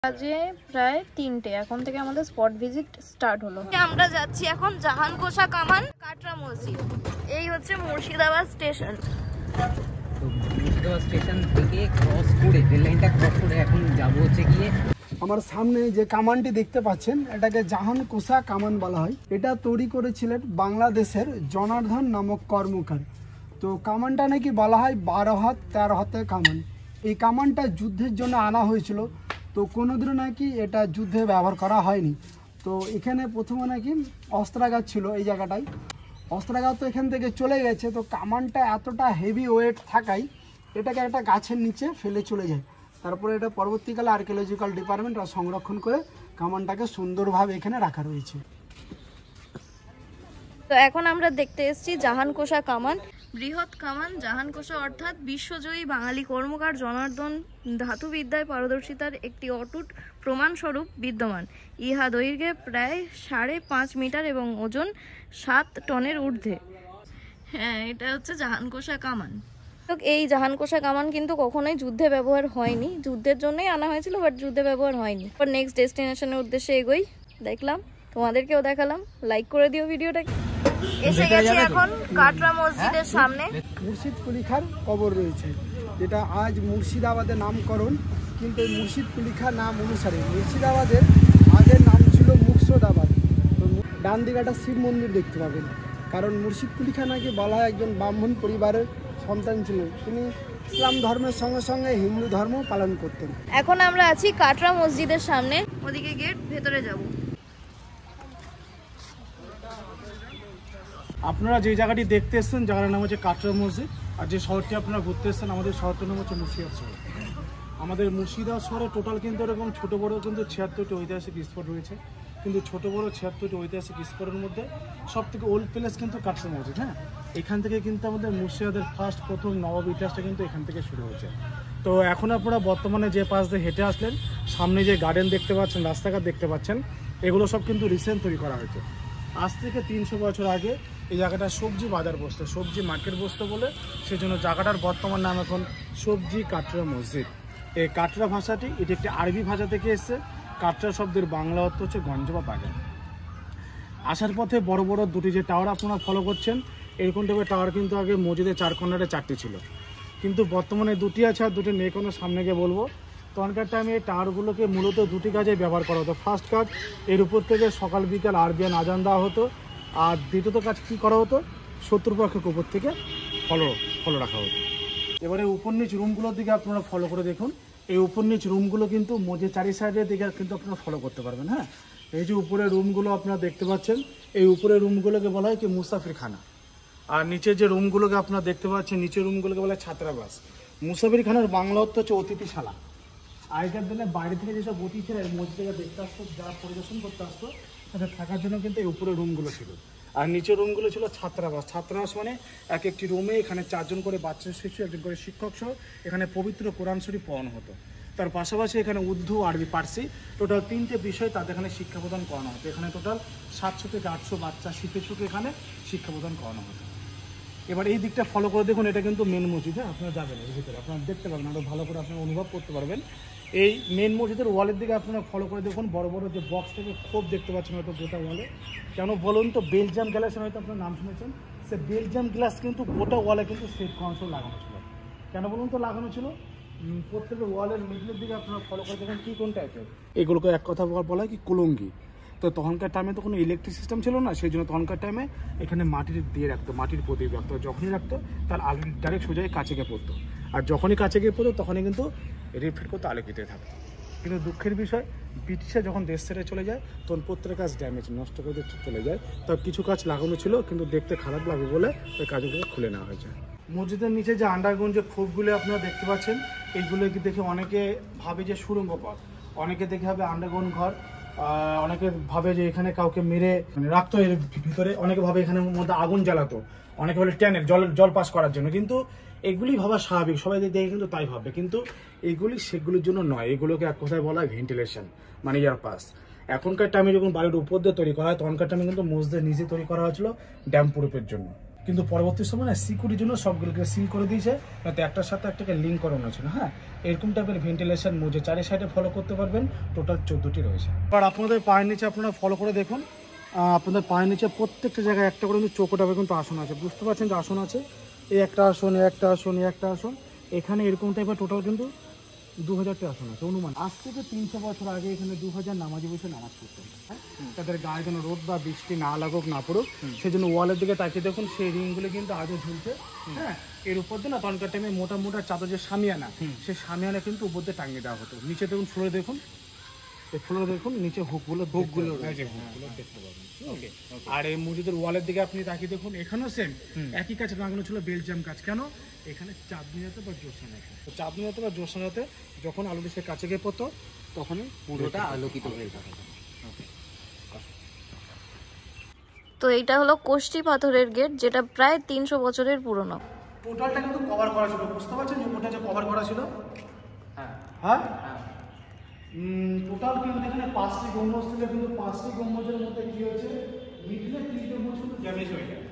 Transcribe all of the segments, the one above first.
বাজে প্রায় 3টে। এখন থেকে আমাদের স্পট ভিজিট স্টার্ট হলো। আমরা যাচ্ছি এখন জাহানকোষা কামান কাটরা মসজিদ। এই হচ্ছে মুর্শিদাবাদ স্টেশন। তো মুর্শিদাবাদ স্টেশন থেকে ক্রস করে রেল লাইনটা ক্রস করে এখন যাব হচ্ছে গিয়ে আমার সামনে যে কামানটি দেখতে পাচ্ছেন এটাকে জাহানকোষা কামান বলা হয়। এটা তৈরি করেছিলেন বাংলাদেশের জনার্দন নামক কর্মকার। তো কামানটা নাকি বলা হয় 12 হাত 13 হাতের কামান। এই কামানটা যুদ্ধের জন্য আনা হয়েছিল, তো কোনোদিনও নাকি এটা যুদ্ধে ব্যবহার করা হয়নি। তো এখানে প্রথমে নাকি অস্ত্রাগার ছিল এই জায়গাটায়, অস্ত্রাগার তো এখান থেকে চলে গেছে। তো কামানটা এতটা হেভি ওয়েট থাকায় এটাকে একটা গাছের নিচে ফেলে চলে যায়। তারপরে এটা পরবর্তীকালে আর্কিওলজিক্যাল ডিপার্টমেন্ট সংরক্ষণ করে কামানটাকে সুন্দরভাবে এখানে রাখা রয়েছে। তো এখন আমরা দেখতে এসেছি জাহানকোষা কামান। বৃহৎ কামান জাহানকোষা অর্থাৎ বিশ্বজয়ী বাঙালি কর্মকার জনার্দন ধাতুবিদ্যায় পারদর্শিতার একটি অটুট প্রমাণস্বরূপ বিদ্যমান। ইহা দৈর্ঘ্যে প্রায় 5.5 মিটার এবং ওজন 7 টনের ঊর্ধ্বে। হ্যাঁ, এটা হচ্ছে জাহানকোষা কামান। এই জাহানকোষা কামান কিন্তু কখনোই যুদ্ধে ব্যবহার হয়নি, যুদ্ধের জন্যই আনা হয়েছিল, বাট যুদ্ধে ব্যবহার হয়নি। নেক্সট ডেস্টিনেশনের উদ্দেশ্যে এগোই। দেখলাম, তোমাদেরকেও দেখালাম। লাইক করে দিও ভিডিওটাকে। এসে গেছি এখন কাটরা মসজিদের সামনে। মুর্শিদ কুলি খার কবর রয়েছে, যেটা আজ মুর্শিদাবাদের নামকরণ। কিন্তু এই মুর্শিদ কুলি খার নাম অনুসারে মুর্শিদাবাদের আগের নাম ছিল মুর্শিদাবাদ। তো ডান দিকে একটা শিব মন্দির দেখতে পাবেন, কারণ মুর্শিদ কুলি খান নাকি বলা হয় একজন ব্রাহ্মণ পরিবারের সন্তান ছিলেন। তিনি ইসলাম ধর্মের সঙ্গে সঙ্গে হিন্দু ধর্ম পালন করতেন। এখন আমরা আছি কাটরা মসজিদের সামনে, ওদিকে গেট, ভেতরে যাব। আপনারা যে জায়গাটি দেখতে এসেছেন জায়গাটার নাম হচ্ছে কাটরা মসজিদ। আর যে শহরটি আপনারা ঘুরতে এসেছেন আমাদের শহরটার নাম হচ্ছে মুর্শিদাবাদ শহর। আমাদের মুর্শিদাবাদ শহরে টোটাল কিন্তু এরকম ছোটো বড়ো কিন্তু 76টি ঐতিহাসিক স্পট রয়েছে। কিন্তু ছোটো বড়ো 76টি ঐতিহাসিক স্পটের মধ্যে সব থেকে ওল্ড প্লেস কিন্তু কাটরা মসজিদ। হ্যাঁ, এখান থেকে কিন্তু আমাদের মুর্শিদাবাদের প্রথম নবাব ইতিহাসটা কিন্তু এখান থেকে শুরু হয়েছে। তো এখন আপনারা বর্তমানে যে পাশ দিয়ে হেঁটে আসলেন, সামনে যে গার্ডেন দেখতে পাচ্ছেন, রাস্তাঘাট দেখতে পাচ্ছেন, এগুলো সব কিন্তু রিসেন্ট তৈরি করা হয়েছে। আজ থেকে 300 বছর আগে এই জায়গাটা সবজি বাজার বসতো, সবজি মার্কেট বসতো বলে সেই জন্য জায়গাটার বর্তমান নাম এখন সবজি কাটরা মসজিদ। এই কাটরা ভাষাটি এটি একটি আরবি ভাষা থেকে এসেছে। কাটরা শব্দের বাংলা অর্থ হচ্ছে গঞ্জ বা বাজার। আসার পথে বড় বড় দুটি যে টাওয়ার আপনারা ফলো করছেন, এরকম টাইপের টাওয়ার কিন্তু আগে মসজিদের 4 কর্নারে 4টি ছিল, কিন্তু বর্তমানে 2টি আছে আর 2টি নেই। কোনো সামনে গিয়ে বলবো। তখনকার টাইমে এই টাওয়ারগুলোকে মূলত 2টি কাজে ব্যবহার করা হতো। ফার্স্ট কাজ, এর উপর থেকে সকাল বিকাল আরবিয়ান আজান দেওয়া হতো। আর দ্বিতীয়ত কাজ কী করা হতো, শত্রুপক্ষের উপর থেকে ফলো রাখা হতো। এবারে উপর নিচ রুমগুলোর দিকে আপনারা ফলো করে দেখুন। এই উপর নিচ রুমগুলো কিন্তু মসজিদের 4 সাইডের দিকে কিন্তু আপনারা ফলো করতে পারবেন। হ্যাঁ, এই যে উপরের রুমগুলো আপনারা দেখতে পাচ্ছেন, এই উপরের রুমগুলোকে বলা হয় কি মুসাফির খানা। আর নিচের যে রুমগুলোকে আপনারা দেখতে পাচ্ছেন, নিচের রুমগুলোকে বলা হয় ছাত্রাবাস। মুসাফির খানার বাংলা অর্থ হচ্ছে অতিথিশালা। আগেকার দিনে বাইরে থেকে যেসব অতিথিরা মসজিদে দেখতে আসতো, যারা পরিদর্শন করতে আসতো, তাদের থাকার জন্য কিন্তু এই উপরে রুমগুলো ছিল। আর নিচের রুমগুলো ছিল ছাত্রাবাস। ছাত্রাবাস মানে এক একটি রুমে এখানে 4 জন করে বাচ্চা শিশু, 1 জন করে শিক্ষক সহ এখানে পবিত্র কোরআন শরীফ পড়ানো হতো। তার পাশাপাশি এখানে উর্দু, আরবি, পার্সি টোটাল 3টে বিষয় তাদের এখানে শিক্ষা প্রদান করানো হতো। এখানে টোটাল 700 থেকে 800 বাচ্চা শিশুকে এখানে শিক্ষা প্রদান করানো হতো। এবার এই দিকটা ফলো করে দেখুন, এটা কিন্তু মেন মসজিদ। হ্যাঁ, আপনারা যাবেন এর ভিতরে, আপনারা দেখতে পারবেন, আরও ভালো করে আপনারা অনুভব করতে পারবেন। এই মেন মসজিদের ওয়ালের দিকে আপনারা ফলো করে দেখুন, বড় বড় যে বক্স থেকে খুব দেখতে পাচ্ছেন হয়তো গোটা ওয়ালে। কেন বলুন তো, বেলজিয়াম গ্লাসের হয়তো আপনার নাম শুনেছেন। সে বেলজিয়াম গ্লাস কিন্তু গোটা ওয়ালে কিন্তু সেট কনসোল লাগানো ছিল। কেন বলুন তো লাগানো ছিল? প্রত্যেকের ওয়ালের মিডলের দিকে আপনারা ফলো করে দেখেন কী কোন টাইপের, এগুলোকে এক কথা বলা হয় কি কুলঙ্গি। তো তখনকার টাইমে তো কোনো ইলেকট্রিক সিস্টেম ছিল না, সেই জন্য তখনকার টাইমে এখানে মাটির দিয়ে রাখতো, মাটির প্রদীপ রাখতো। যখনই রাখতো তার আলো ডাইরেক্ট সোজাই কাছে গিয়ে পড়তো, আর যখনই কাছে গিয়ে পড়তো তখনই কিন্তু রিফ্লেক্ট করতে আলোকিত থাকতো। কিন্তু দুঃখের বিষয়, ব্রিটিশরা যখন দেশ ছেড়ে চলে যায় তখন প্রত্যেকের কাজ ড্যামেজ, নষ্ট করে চলে যায়। তো কিছু কাজ লাগানো ছিল, কিন্তু দেখতে খারাপ লাগবে বলে ওই কাজগুলো খুলে নেওয়া হয়েছে। মসজিদের নিচে যে আন্ডারগ্রাউন্ড যে খোপগুলো আপনারা দেখতে পাচ্ছেন, এইগুলো দেখে অনেকে ভাবে যে সুড়ঙ্গ পথ, অনেকে দেখে ভাবে আন্ডারগ্রাউন্ড ঘর, অনেকে ভাবে যে এখানে কাউকে মেরে রাখতো এর ভিতরে, অনেকে ভাবে এখানের মধ্যে আগুন জ্বালাতো, অনেকে বলে ট্যানের জল পাস করার জন্য। কিন্তু এগুলি ভাবা স্বাভাবিক, সবাই দেখে কিন্তু তাই ভাববে, কিন্তু এগুলি সেগুলির জন্য নয়। এগুলোকে এক কথায় বলা হয় ভেন্টিলেশন, মানে এয়ার পাস। এখনকার টাইমে যখন বাড়ির উপর দিয়ে তৈরি করা হয়, তখনকার টাইমে কিন্তু মসজিদের নিচে তৈরি করা হয়েছিল ড্যাম প্রুফের জন্য। কিন্তু পরবর্তী সময় না সিকিউরিটির জন্য সবগুলোকে সিল করে দিয়েছে, যাতে একটার সাথে একটাকে লিঙ্ক করানো ছিল। হ্যাঁ, এরকম টাইপের ভেন্টিলেশন মজে চারি সাইডে ফলো করতে পারবেন, টোটাল 14টি রয়েছে। আর আপনাদের পায়ের নিচে আপনারা ফলো করে দেখুন, আপনাদের পায়ের নিচে প্রত্যেকটা জায়গায় একটা করে কিন্তু চৌকো টাইপের কিন্তু আসন আছে, বুঝতে পারছেন যে আসন আছে, এই একটা আসন, এই একটা আসন, এই একটা আসন, এখানে এরকম টাইপের টোটাল কিন্তু 2000টি আসন আছে অনুমান। আজ থেকে 300 বছর আগে এখানে 2000 নামাজি বসে নামাজ পড়তেন। হ্যাঁ, তাদের গায়ে যেন রোদ বা বৃষ্টি না লাগুক না পড়ুক সেই জন্য ওয়ালের দিকে তাকিয়ে দেখুন, সেই রিংগুলো কিন্তু আজও ঝুলছে। হ্যাঁ, এর উপর দিয়ে না তখনকার টাইমে মোটা মোটা চাদর যে সামিয়ানা, সেই সামিয়ানা কিন্তু উপর দিয়ে টাঙিয়ে দেওয়া হতো। নিচে দেখুন ফ্লোরে দেখুন, এই ফ্লোরে দেখুন নিচে হুকগুলো দেখতে পাবেন। ওকে, আর এই মসজিদের ওয়ালের দিকে আপনি তাকিয়ে দেখুন, এখানেও সেম একই কাজ লাগানো ছিল, বেলজিয়াম কাজ। কেন? এখানে চাঁদনি রাতে বা জ্যোৎস্না রাতে, তো চাঁদনি রাতে বা জ্যোৎস্না রাতে যখন আলো দিয়ে কাছে গিয়ে পড়তো তখনই পুরোটা আলোকিত হয়ে থাকে। তো এইটা হলো কোষ্ঠী পাথরের গেট, যেটা প্রায় 300 বছরের পুরনো। টোটালটা কিন্তু কভার করা ছিল, বুঝতে পারছেন যে ওটা যে কভার করা ছিল। হ্যাঁ, টোটাল কিন্তু এখানে 5টি গম্বুজ ছিল, কিন্তু 5টি গম্বুজের মধ্যে কি হয়েছে, মিডলে 3টে গম্বুজ কিন্তু ড্যামেজ হয়ে যায়।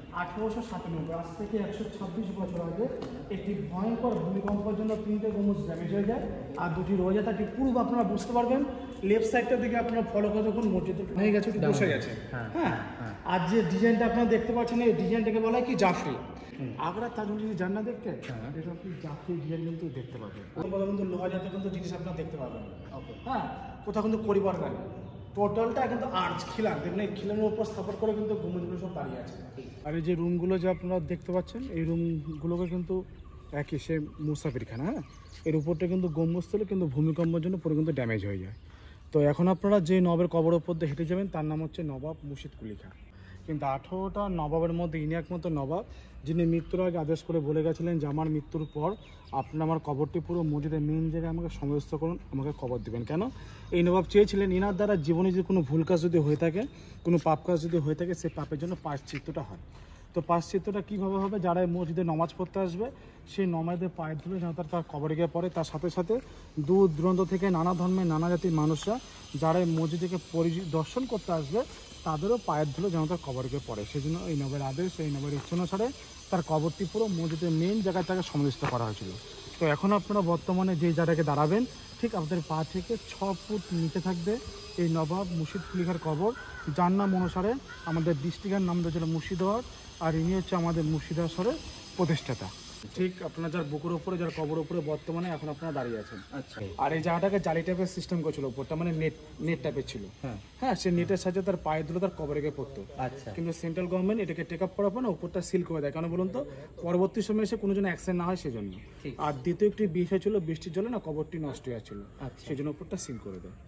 1897, আজ থেকে 126 বছর আগে একটি ভয়ঙ্কর ভূমিকম্পের জন্য 3টে গম্বুজ ড্যামেজ হয়ে যায়, আর 2টি রয়ে যায়। তার ঠিক পূর্ব আপনারা বুঝতে পারবেন, লেফট সাইডটার দিকে আপনারা ফলো করে দেখুন, মসজিদ ভেঙে গেছে, একটু বসে গেছে। হ্যাঁ, আর যে ডিজাইনটা আপনারা দেখতে পাচ্ছেন, এই ডিজাইনটাকে বলা হয় কি জাফরি। আগ্রা তাজমহল যদি যান না দেখতে, এটা আপনি জাফরি ডিজাইন কিন্তু দেখতে পাবেন। কোথাও কিন্তু লোহা জাতীয় কিন্তু জিনিস আপনারা দেখতে পাবেন। হ্যাঁ, কোথাও কিন্তু পরিবার গাড়ি, টোটালটা কিন্তু আর্চ খিলান, দেখুন এই খিলানের উপর স্থাপন করে কিন্তু গম্বুজগুলো সব দাঁড়িয়ে আছে। আর এই যে রুমগুলো যে আপনারা দেখতে পাচ্ছেন, এই রুমগুলোকে কিন্তু একই সে মুসাফিরখানা। হ্যাঁ, এর উপরটা কিন্তু গম্বুজ ছিল, কিন্তু ভূমিকম্পের জন্য পুরো কিন্তু ড্যামেজ হয়ে যায়। তো এখন আপনারা যে নবের কবর উপর দিয়ে হেঁটে যাবেন, তার নাম হচ্ছে নবাব মুর্শিদ কুলি খান। কিন্তু 18টা নবাবের মধ্যে ইনি একমাত্র নবাব যিনি মৃত্যুর আগে আদেশ করে বলে গেছিলেন যে আমার মৃত্যুর পর আপনারা আমার কবরটি পুরো মসজিদের মেন জায়গায় আমাকে সমাধিস্থ করুন, আমাকে কবর দেবেন। কেন? এই নবাব চেয়েছিলেন ইনার দ্বারা জীবনে যদি কোনো ভুল কাজ যদি হয়ে থাকে, কোনো পাপ কাজ যদি হয়ে থাকে, সেই পাপের জন্য প্রায়শ্চিত্তটা হয়। তো প্রায়শ্চিত্তটা কীভাবে হবে? যারা মসজিদে নমাজ পড়তে আসবে, সেই নমাজদের পায়ের ধুলে যেন তার কবরে গিয়ে পড়ে। তার সাথে সাথে দূর দূরান্ত থেকে নানা ধর্মের নানা জাতির মানুষরা যারা এই মসজিদকে পরিদর্শন করতে আসবে, তাদেরও পায়ের ধুলো যেন তার কবরে গিয়ে পড়ে। সেই জন্য এই নবের আদেশ, এই নবের ইচ্ছা অনুসারে তার কবরটি পুরো মসজিদের মেন জায়গায় তাকে সমাধিস্থ করা হয়েছিল। তো এখন আপনারা বর্তমানে যে জায়গাকে দাঁড়াবেন, ঠিক আপনাদের পা থেকে 6 ফুট নিচে থাকবে এই নবাব মুর্শিদ কুলি খাঁর কবর, যার নাম অনুসারে আমাদের ডিস্ট্রিক্টের নাম দিয়েছিল মুর্শিদাবাদ, আর ইনি হচ্ছে আমাদের মুর্শিদাবাদের প্রতিষ্ঠাতা। ঠিক আপনার যার বুকের উপরে, যার কবর উপরে বর্তমানে এখন আপনারা দাঁড়িয়ে আছেন। আচ্ছা, আর এই জায়গাটাকে জালি টাইপের সিস্টেম করেছিল, উপরটা মানে নেট টাইপের ছিল। হ্যাঁ, সেই নেটের সাহায্যে তার পায়ে ধুলো তার কবরে গিয়ে পড়তো। আচ্ছা, কিন্তু সেন্ট্রাল গভর্নমেন্ট এটাকে টেক আপ করার পর না উপরটা সিল করে দেয়। কেন বলুন তো? পরবর্তী সময় এসে কোনো জন্য অ্যাক্সিডেন্ট না হয় সেজন্য। আর দ্বিতীয় একটি বিষয় ছিল, বৃষ্টির জলে না কবরটি নষ্ট হয়ে যাচ্ছিল, সেই জন্য উপরটা সিল করে দেয়।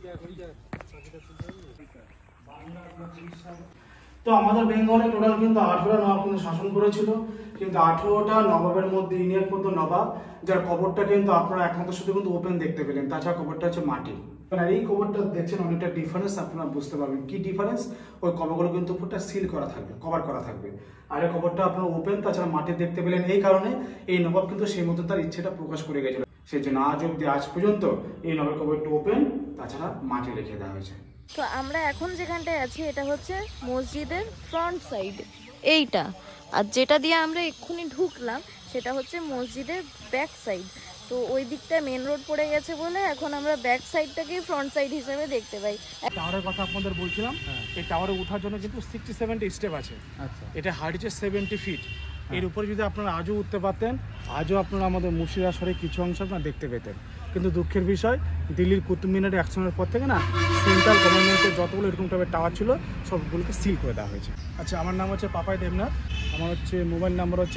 তো আমাদের বেঙ্গলে টোটাল কিন্তু 18টা নবাব কিন্তু শাসন করেছিল, কিন্তু 18টা নবাবের মধ্যে ইনি একমাত্র নবাব যার কবরটা কিন্তু আপনারা একমাত্র শুধু কিন্তু ওপেন দেখতে পেলেন, তাছাড়া কবরটা হচ্ছে মাটি। আর এই কবরটা দেখছেন অনেকটা ডিফারেন্স আপনারা বুঝতে পারবেন। কি ডিফারেন্স? ওই কবরগুলো কিন্তু উপরটা সিল করা থাকবে, কভার করা থাকবে, আর এই কবরটা আপনারা ওপেন, তাছাড়া মাটি দেখতে পেলেন। এই কারণে এই নবাব কিন্তু সেই মতো তার ইচ্ছেটা প্রকাশ করে গেছিল, সেই জন্য আজ পর্যন্ত এই নবাবের কবরটা ওপেন, তাছাড়া মাটি রেখে দেওয়া হয়েছে। তো আমরা এখন যেখানটায় আছি, এটা হচ্ছে মসজিদের ফ্রন্ট সাইড এইটা, আর যেটা দিয়ে আমরা এক্ষুনি ঢুকলাম সেটা হচ্ছে মসজিদের ব্যাক সাইড। তো ওই দিকটা মেন রোড পড়ে গেছে বলে এখন আমরা ব্যাক সাইডটাকেই ফ্রন্ট সাইড হিসেবে দেখতে পাই। টাওয়ারের কথা আপনাদের বলছিলাম, এই টাওয়ারে ওঠার জন্য কিন্তু 60-70 স্টেপ আছে। আচ্ছা, এটা হাইট হচ্ছে 70 ফিট। এর উপরে যদি আপনারা আজও উঠতে পারতেন, আজও আপনারা আমাদের মুর্শিদাবাদ শহরের কিছু অংশ আপনারা দেখতে পেতেন। কিন্তু দুঃখের বিষয়, দিল্লির কুতুব মিনারের অ্যাকশনের পর থেকে না সেন্ট্রাল গভর্নমেন্টের যতগুলো এরকম টাইপের টাওয়ার ছিল সবগুলোকে সিল করে দেওয়া হয়েছে। আচ্ছা, আমার নাম হচ্ছে পাপাই দেবনাথ, আমার হচ্ছে মোবাইল নাম্বার হচ্ছে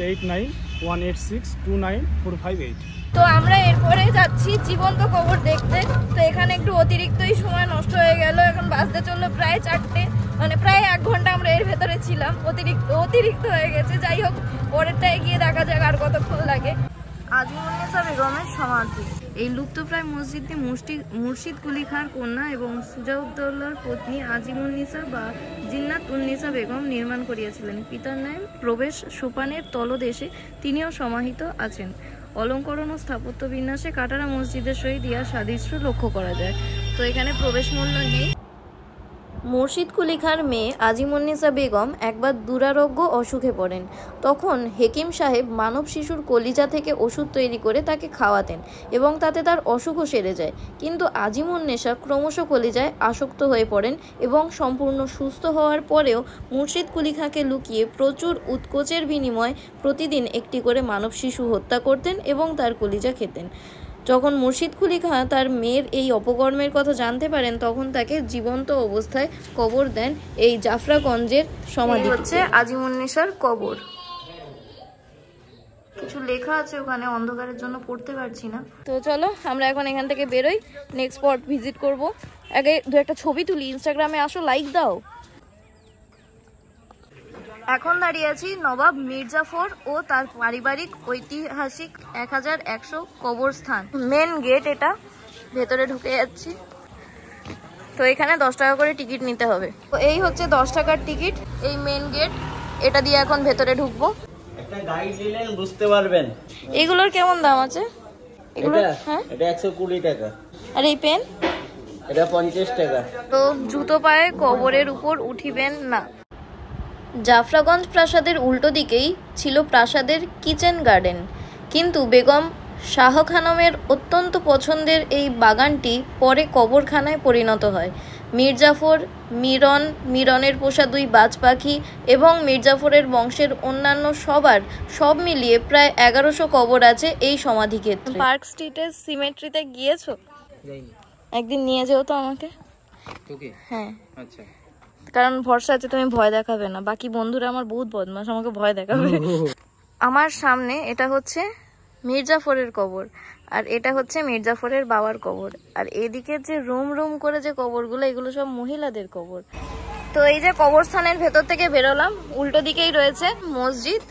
8918629458। তো আমরা এরপরে যাচ্ছি জীবন্ত কবর দেখতে। তো এখানে একটু অতিরিক্তই সময় নষ্ট হয়ে গেল, এখন বাসতে চললো প্রায় 4টে, মানে প্রায় 1 ঘন্টা আমরা এর ভেতরে ছিলাম, অতিরিক্ত হয়ে গেছে। যাই হোক, পরেরটায় গিয়ে দেখা যাক আর কতক্ষণ লাগে। আজিমুন্নেসা বেগমের সমাধি। এই লুপ্তপ্রায় মসজিদটি মুর্শিদ কুলি খাঁর কন্যা এবং সুজাউদ্দৌলার পত্নী আজিমুন্নিসা বা জিন্নাত উন্নিসা বেগম নির্মাণ করিয়াছিলেন। পিতার নাম প্রবেশ সোপানের তলদেশে তিনিও সমাহিত আছেন। অলঙ্করণ ও স্থাপত্য বিন্যাসে কাটারা মসজিদের সহিত ইহার সাদৃশ্য লক্ষ্য করা যায়। তো এখানে প্রবেশ মূল্য নেই। মুর্শিদ কুলি খাঁর মেয়ে আজিমুন্নেসা বেগম একবার দুরারোগ্য অসুখে পড়েন। তখন হেকিম সাহেব মানব শিশুর কলিজা থেকে ওষুধ তৈরি করে তাকে খাওয়াতেন এবং তাতে তার অসুখও সেরে যায়। কিন্তু আজিমুন্নেসা ক্রমশ কলিজায় আসক্ত হয়ে পড়েন এবং সম্পূর্ণ সুস্থ হওয়ার পরেও মুর্শিদ কুলি খাঁকে লুকিয়ে প্রচুর উৎকোচের বিনিময়ে প্রতিদিন একটি করে মানব শিশু হত্যা করতেন এবং তার কলিজা খেতেন। যখন মুর্শিদ কুলি খাঁ তার মেয়ের এই অপকর্মের কথা জানতে পারেন, তখন তাকে জীবন্ত অবস্থায় কবর দেন এই জাফরাগঞ্জের সমাধি। হচ্ছে আজিমুন্নেসার কবর। কিছু লেখা আছে ওখানে, অন্ধকারের জন্য পড়তে পারছি না। তো চলো আমরা এখন এখান থেকে বেরোই, নেক্সট স্পট ভিজিট করব। আগে দু একটা ছবি তুলি, ইনস্টাগ্রামে আসো, লাইক দাও। এখন দাঁড়িয়ে আছি নবাব মির্জাফর ও তার পারিবারিক ঐতিহাসিক 1100 কবরস্থান। মেন গেট এটা, ভেতরে ঢুকে যাচ্ছি। তো এখানে 10 টাকা করে টিকিট নিতে হবে। তো এই হচ্ছে 10 টাকার টিকিট, এই মেন গেট, এটা দিয়ে এখন ভেতরে ঢুকবো। একটা গাইড নিলেন বুঝতে পারবেন। এগুলোর কেমন দাম আছে? এগুলো হ্যাঁ, এটা 120 টাকা। আর এই পেন? এটা 50 টাকা। তো জুতো পায়ে কবরের উপর উঠিবেন না। জাফরাগঞ্জ প্রাসাদের উল্টো দিকেই ছিল প্রাসাদের কিচেন গার্ডেন, কিন্তু বেগম শাহ খানমের অত্যন্ত পছন্দের এই বাগানটি পরে কবরখানায় পরিণত হয়। মির্জাফর, মিরনের পোষা 2 বাজ পাখি এবং মির্জাফরের বংশের অন্যান্য সব মিলিয়ে প্রায় 1100 কবর আছে এই সমাধিক্ষেত্রে। পার্ক স্ট্রিটের সিমেট্রিতে গিয়েছো? যাইনি। একদিন নিয়ে যেও তো আমাকে। তোকে? হ্যাঁ, আচ্ছা। কারণ ভরসা আছে তুমি ভয় দেখাবে না। বাকি বন্ধুরা আমার বহুত বদমাশ, আমাকে ভয় দেখাবে। আমার সামনে এটা হচ্ছে মির্জাফরের কবর, আর এটা হচ্ছে মির্জাফরের বাবার কবর। আর এদিকে যে রুম করে যে কবরগুলো, এগুলো সব মহিলাদের কবর। তো এই যে কবরস্থানের ভেতর থেকে বেরোলাম, উল্টো দিকেই রয়েছে মসজিদ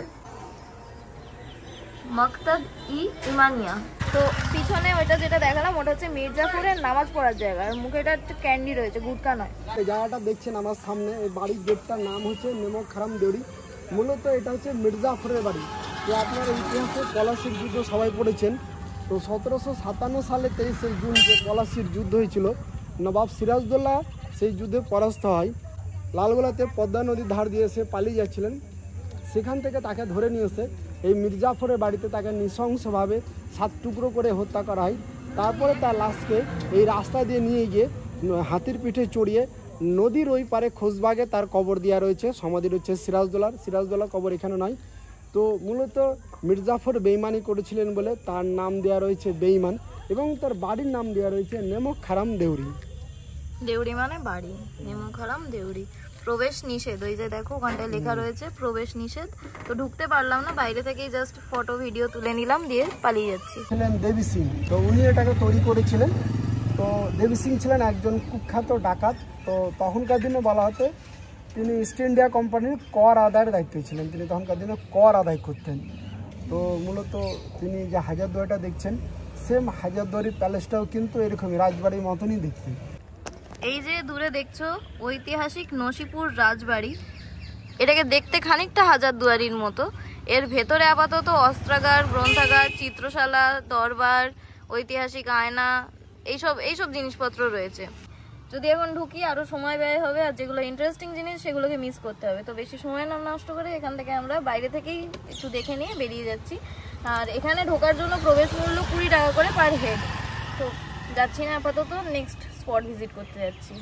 মকতব ই ইমানিয়া। তো পিছনে ওইটা যেটা দেখালাম, ওটা হচ্ছে মির্জাফরের নামাজ পড়ার জায়গা। আর মুখে এটা একটা ক্যান্ডি রয়েছে, গুটকা নয়। এই জায়গাটা দেখছেন আমার সামনে, এই বাড়ির গেটটার নাম হচ্ছে নেমক খারাম দেউরি। মূলত এটা হচ্ছে মির্জাফরের বাড়ি। তো আপনার ইতিহাসে পলাশির যুদ্ধ সবাই পড়েছেন। তো 1757 সালে 23শে জুন যে পলাশির যুদ্ধ হয়েছিল, নবাব সিরাজদৌল্লা সেই যুদ্ধে পরাস্ত হয়। লালগোলাতে পদ্মা নদীর ধার দিয়ে সে পালিয়ে যাচ্ছিলেন, সেখান থেকে তাকে ধরে নিয়ে এসে এই মির্জাফরের বাড়িতে তাকে নৃশংসভাবে 7 টুকরো করে হত্যা করা হয়। তারপরে তার লাশকে এই রাস্তা দিয়ে নিয়ে গিয়ে হাতির পিঠে চড়িয়ে নদীর ওই পারে খোঁজবাগে তার কবর দেওয়া রয়েছে। সমাধি রয়েছে সিরাজদৌল্লার কবর এখানে নয়। তো মূলত মির্জাফর বেইমানি করেছিলেন বলে তার নাম দেওয়া রয়েছে বেইমান, এবং তার বাড়ির নাম দেওয়া রয়েছে নেমক খারাম দেউরি। দেউরি মানে বাড়ি, নেমক খারাম দেউরি। প্রবেশ নিষেধ, ওই যে দেখো ওখানটায় লেখা রয়েছে প্রবেশ নিষেধ। তো ঢুকতে পারলাম না, বাইরে থেকেই জাস্ট ফটো ভিডিও তুলে নিলাম, দিয়ে পালিয়ে যাচ্ছি। ছিলেন দেবী সিং, তো উনি এটাকে তৈরি করেছিলেন। তো দেবী সিং ছিলেন একজন কুখ্যাত ডাকাত। তো তখনকার দিনে বলা হতো তিনি ইস্ট ইন্ডিয়া কোম্পানির কর আদায়ের দায়িত্বে ছিলেন। তিনি তখনকার দিনে কর আদায় করতেন। তো মূলত তিনি যে হাজারদুয়ারিটা দেখছেন, সেম হাজারদুয়ারি প্যালেসটাও কিন্তু এরকমই রাজবাড়ির মতনই দেখতে। এই যে দূরে দেখছো ঐতিহাসিক নসিপুর রাজবাড়ি, এটাকে দেখতে খানিকটা হাজারদুয়ারির মতো। এর ভেতরে আপাতত অস্ত্রাগার, গ্রন্থাগার, চিত্রশালা, দরবার, ঐতিহাসিক আয়না, এইসব জিনিসপত্র রয়েছে। যদি এখন ঢুকি আরো সময় ব্যয় হবে, আর যেগুলো ইন্টারেস্টিং জিনিস সেগুলোকে মিস করতে হবে। তো বেশি সময় না নষ্ট করে এখান থেকে আমরা বাইরে থেকেই একটু দেখে নিয়ে বেরিয়ে যাচ্ছি। আর এখানে ঢোকার জন্য প্রবেশ মূল্য 20 টাকা করে পার হেড। তো যাচ্ছি না আপাতত, নেক্সট স্পট ভিজিট করতে যাচ্ছি।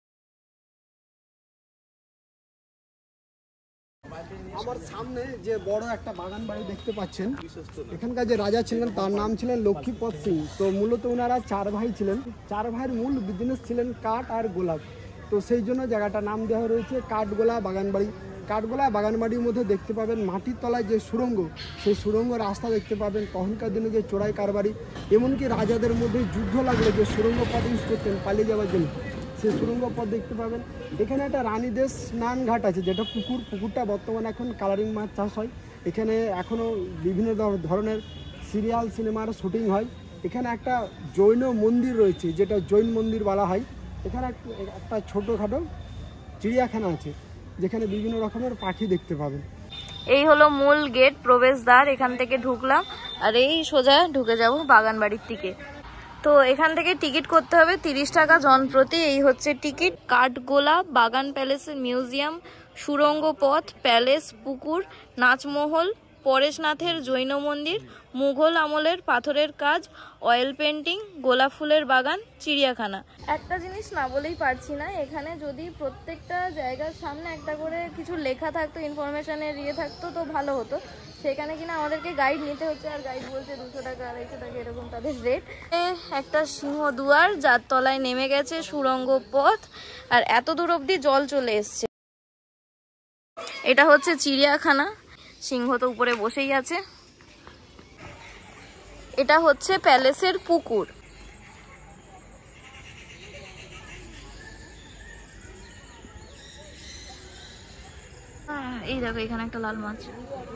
আমার সামনে যে বড় একটা বাগান বাড়ি দেখতে পাচ্ছেন, এখানকার যে রাজা ছিলেন তার নাম ছিলেন লক্ষ্মীপদ সিং। তো মূলত ওনারা 4 ভাই ছিলেন। 4 ভাইয়ের মূল বিজনেস ছিলেন কাঠ আর গোলাপ। তো সেই জন্য জায়গাটার নাম দেওয়া রয়েছে কাঠগোলা বাগানবাড়ি। কাঠগোলা বাগানবাড়ির মধ্যে দেখতে পাবেন মাটির তলায় যে সুড়ঙ্গ, সেই সুড়ঙ্গ রাস্তা দেখতে পাবেন। তখনকার দিনে যে চোরাই কারবারি, এমনকি রাজাদের মধ্যে যুদ্ধ লাগলে যে সুড়ঙ্গ পথ ইউজ করতেন পালিয়ে যাওয়ার জন্য, সেই সুড়ঙ্গ পথ দেখতে পাবেন। এখানে একটা রানীদের স্নান ঘাট আছে, যেটা পুকুরটা বর্তমানে এখন কালারিং মাছ চাষ হয়। এখানে এখনও বিভিন্ন ধরনের সিরিয়াল সিনেমার শুটিং হয়। এখানে একটা জৈন মন্দির রয়েছে, যেটা জৈন মন্দির বলা হয়। এখানে একটা ছোটোখাটো চিড়িয়াখানা আছে, যেখানে বিভিন্ন রকমের পাখি দেখতে পাবেন। এই হলো মূল গেট, প্রবেশদ্বার। এখান থেকে ঢুকলাম আর এই সোজা ঢুকে যাব বাগান বাড়ির দিকে। তো এখান থেকে টিকিট করতে হবে 30 টাকা জন প্রতি। এই হচ্ছে টিকিট। কাঠগোলা, বাগান প্যালেসের মিউজিয়াম, সুরঙ্গ পথ, প্যালেস, পুকুর, নাচমহল, পরেশনাথের জৈন মন্দির, মুঘল আমলের পাথরের কাজ, অয়েল পেন্টিং, গোলাপ ফুলের বাগান, চিড়িয়াখানা। একটা জিনিস না বলেই পারছি না, এখানে যদি প্রত্যেকটা জায়গার সামনে একটা করে কিছু লেখা থাকতো, ইনফরমেশনের থাকতো তো ভালো হতো। সেখানে কিনা আমাদেরকে গাইড নিতে হচ্ছে, আর গাইড বলছে 200 টাকা 250 টাকা এরকম তাদের রেট। একটা সিংহদুয়ার, যার তলায় নেমে গেছে সুরঙ্গ পথ, আর এত দূর অবধি জল চলে এসছে। এটা হচ্ছে চিড়িয়াখানা, সিংহ তো উপরে বসেই আছে। এটা হচ্ছে প্যালেসের পুকুর। এই দেখো এখানে একটা লাল মাছ।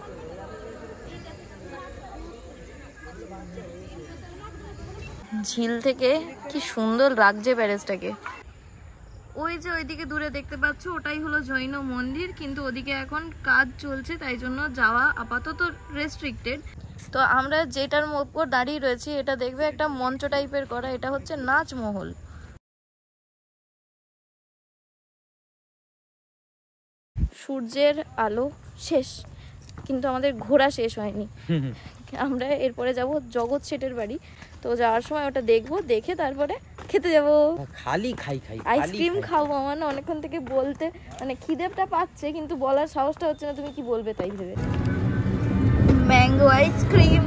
ঝিল থেকে কি সুন্দর লাগছে প্যালেসটাকে। ওই যে ওইদিকে দূরে দেখতে পাচ্ছ, ওটাই হলো জৈন মন্দির, কিন্তু ওদিকে এখন কাজ চলছে, তাই জন্য যাওয়া আপাতত রেস্ট্রিক্টেড। তো আমরা যেটার উপর দাঁড়িয়ে রয়েছি, এটা দেখবে একটা মঞ্চ টাইপের করা, এটা হচ্ছে নাচমহল। সূর্যের আলো শেষ, কিন্তু আমাদের ঘোরা শেষ হয়নি। আমরা এরপরে যাব জগৎ শেঠের বাড়ি। তো যাওয়ার সময় ওটা দেখবো, দেখে তারপরে খেতে যাব। খালি খাই আইসক্রিম খাবো। আমার না অনেকক্ষণ থেকে বলতে মানে খিদেটা পাচ্ছে, কিন্তু বলার সাহসটা হচ্ছে না তুমি কি বলবে তাই ভেবে। Mango ice cream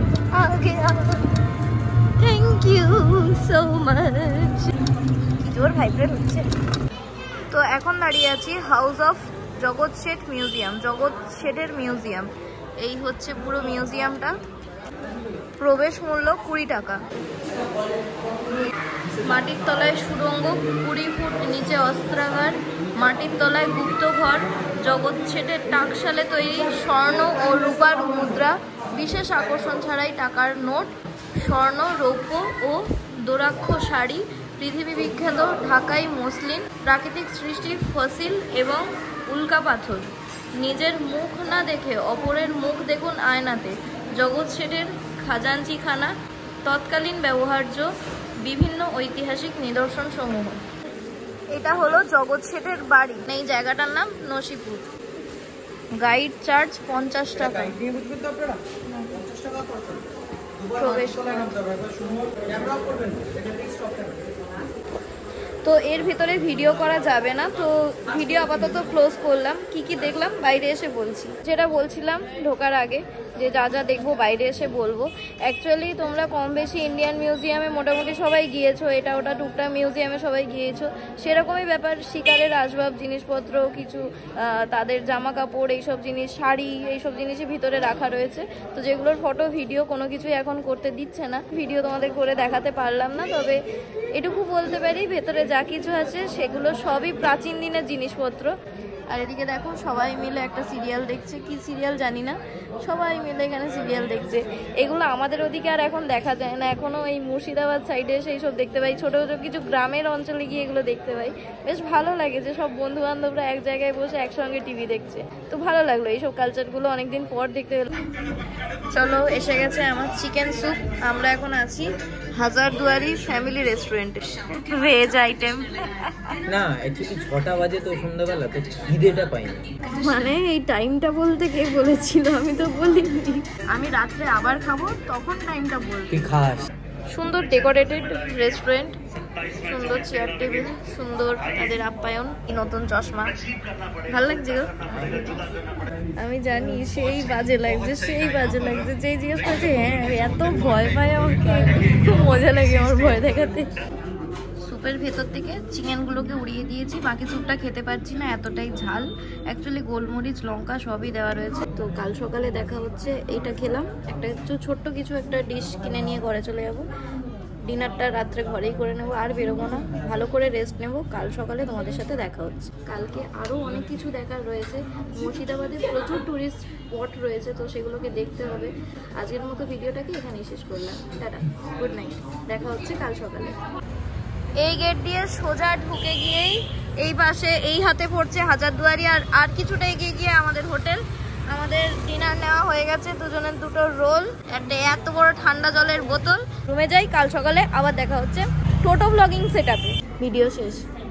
thank you so much. কি জোর ভাইব্রেট হচ্ছে। তো এখন দাঁড়িয়ে আছি হাউস অফ জগৎ শেঠ মিউজিয়াম, জগৎ শেঠের মিউজিয়াম। এই হচ্ছে পুরো মিউজিয়ামটা। প্রবেশ মূল্য 20 টাকা। মাটির তলায় সুড়ঙ্গ, 20 ফুট নিচে অস্ত্রাগার, মাটির তলায় গুপ্তঘর, জগৎ শেঠের টাকশালে তৈরি স্বর্ণ ও রূপার মুদ্রা, বিশেষ আকর্ষণ ছাড়াই টাকার নোট, স্বর্ণ, রৌপ্য ও দোরাক্ষ শাড়ি, পৃথিবী বিখ্যাত ঢাকাই মসলিন, প্রাকৃতিক সৃষ্টির ফসিল এবং উল্কা পাথর। নিজের মুখ না দেখে অপরের মুখ দেখুন আয়নাতে, জগৎ শেঠের খাজাঞ্চিখানা, তৎকালীন ব্যবহার্য বিভিন্ন ঐতিহাসিক নিদর্শন সমূহ। এটা হলো জগৎ শেঠের বাড়ি। এই জায়গাটার নাম নসিপুর। গাইড চার্জ 50 টাকা। প্রবেশ। তো এর ভিতরে ভিডিও করা যাবে না, তো ভিডিও আপাতত ক্লোজ করলাম। কি কি দেখলাম বাইরে এসে বলছি। যেটা বলছিলাম ঢোকার আগে, যে যা যা দেখবো বাইরে এসে বলবো। অ্যাকচুয়ালি তোমরা কম বেশি ইন্ডিয়ান মিউজিয়ামে মোটামুটি সবাই গিয়েছো, এটা ওটা টুকটাক মিউজিয়ামে সবাই গিয়েছো, সেরকমই ব্যাপার। শিকারের আসবাব জিনিসপত্র, কিছু তাদের জামা কাপড়, এইসব জিনিস, শাড়ি, এইসব জিনিসই ভিতরে রাখা রয়েছে। তো যেগুলোর ফটো ভিডিও কোনো কিছুই এখন করতে দিচ্ছে না, ভিডিও তোমাদের করে দেখাতে পারলাম না। তবে এটুকু বলতে পারি, ভেতরে যা কিছু আছে সেগুলো সবই প্রাচীন দিনের জিনিসপত্র। আর এদিকে দেখো সবাই মিলে একটা সিরিয়াল দেখছে, কি সিরিয়াল জানি না, সবাই মিলে এখানে সিরিয়াল দেখছে। এগুলো আমাদের ওদিকে আর এখন দেখা যায় না, এখনো এই মুর্শিদাবাদ সাইডে সেই সব দেখতে পাই, ছোট ছোট কিছু গ্রামের অঞ্চলে গিয়ে এগুলো দেখতে পাই। বেশ ভালো লাগে যে সব বন্ধু বান্ধবরা এক জায়গায় বসে একসঙ্গে টিভি দেখছে, তো ভালো লাগলো। এইসব কালচারগুলো অনেকদিন পর দেখতে পেলাম। চলো, এসে গেছে আমার চিকেন স্যুপ। আমরা এখন আছি হাজারদুয়ারি ফ্যামিলি রেস্টুরেন্টে, ভেজ আইটেম। না অ্যাকচুয়ালি 6টা বাজে তো সন্ধ্যাবেলা, তো খিদেটা পাইনি। মানে এই টাইমটা বলতে কে বলেছিল? আমি তো বলিনি। আমি রাত্রে আবার খাবো, তখন টাইমটা বলতে। তুই খাস। সুন্দর ডেকোরেটেড রেস্টুরেন্ট, সুন্দর চেয়ার টেবিল, সুন্দর তাদের আপ্যায়ন, নতুন চশমা, ভালো লাগছে গো। আমি জানি সেই বাজে লাগছে, সেই বাজে লাগছে। যেই জিজ্ঞেস করছে হ্যাঁ এত ভয় পায় আমাকে, খুব মজা লাগে আমার ভয় দেখাতে। স্যুপের ভেতর থেকে চিকেনগুলোকে উড়িয়ে দিয়েছি, বাকি স্যুপটা খেতে পারছি না, এতটাই ঝাল। অ্যাকচুয়ালি গোলমরিচ, লঙ্কা সবই দেওয়া রয়েছে। তো কাল সকালে দেখা হচ্ছে। এইটা খেলাম, একটা ছোট্ট কিছু একটা ডিশ কিনে নিয়ে ঘরে চলে যাবো। ডিনারটা রাত্রে ঘরেই করে নেবো, আর বেরোবো না, ভালো করে রেস্ট নেবো। কাল সকালে তোমাদের সাথে দেখা হচ্ছে। কালকে আরও অনেক কিছু দেখার রয়েছে। মুর্শিদাবাদে প্রচুর ট্যুরিস্ট স্পট রয়েছে, তো সেগুলোকে দেখতে হবে। আজকের মতো ভিডিওটাকে এখানেই শেষ করলাম। টাটা, গুড নাইট, দেখা হচ্ছে কাল সকালে। এই গেট দিয়ে সোজা ঢুকে গিয়েই এই পাশে এই হাতে পড়ছে হাজারদুয়ারি, আর কিছুটা এগিয়ে গিয়ে আমাদের হোটেল। আমাদের ডিনার নেওয়া হয়ে গেছে, দুজনের দুটো রোল, একটা এত বড় ঠান্ডা জলের বোতল। রুমে যাই, কাল সকালে আবার দেখা হচ্ছে টোটো ব্লগিং সেটআপে। ভিডিও শেষ।